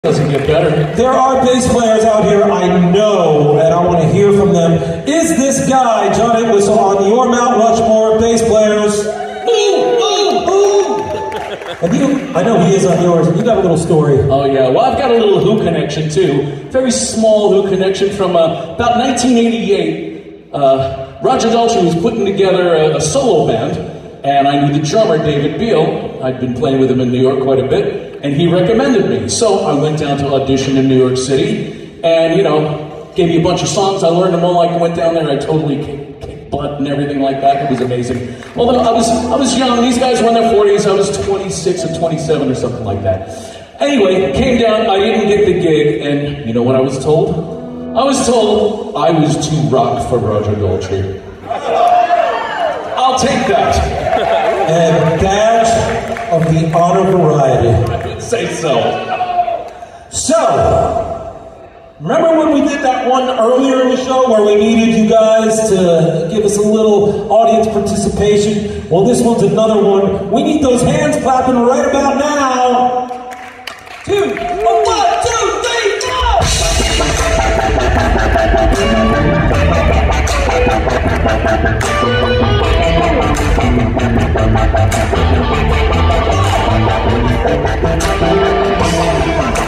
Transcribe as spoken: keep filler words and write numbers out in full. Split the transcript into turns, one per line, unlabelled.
Doesn't get better.
There are bass players out here I know, and I want to hear from them. Is this guy, John Entwistle, on your Mount Rushmore bass players? Ooh, ooh, ooh. And you, I know he is on yours, and you got a little story.
Oh yeah, well I've got a little Who connection too. Very small Who connection from uh, about nineteen eighty-eight. Uh, Roger Daltrey was putting together a, a solo band, and I knew the drummer, David Beal. I'd been playing with him in New York quite a bit, and he recommended me. So I went down to audition in New York City, and, you know, gave me a bunch of songs. I learned them all. I went down there, I totally kicked, kicked butt and everything like that. It was amazing. Although I was, I was young. These guys were in their forties. I was twenty-six or twenty-seven or something like that. Anyway, came down. I didn't get the gig, and you know what I was told? I was told I was too rock for Roger Daltrey. I'll take that.
And badge of the honor variety.
I would say so.
So, remember when we did that one earlier in the show where we needed you guys to give us a little audience participation? Well, this one's another one. We need those hands clapping right about now. Two, oh, one, two, three, go!